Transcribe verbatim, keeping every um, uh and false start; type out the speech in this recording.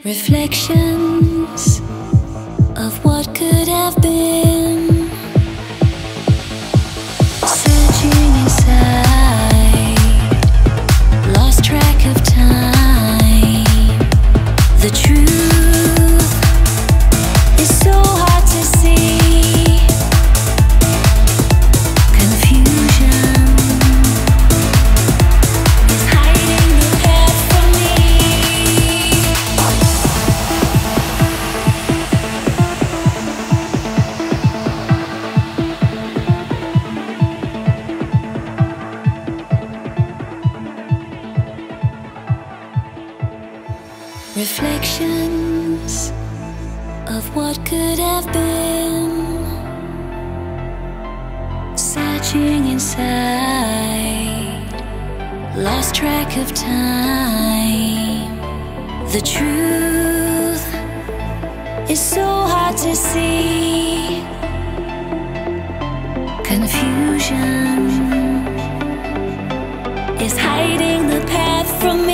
Reflections of what could have been, searching inside, lost track of time. The truth is so hard to see. Confusion is hiding the path from me. Reflections of what could have been, searching inside, lost track of time. The truth is so hard to see. Confusion is hiding the path from me.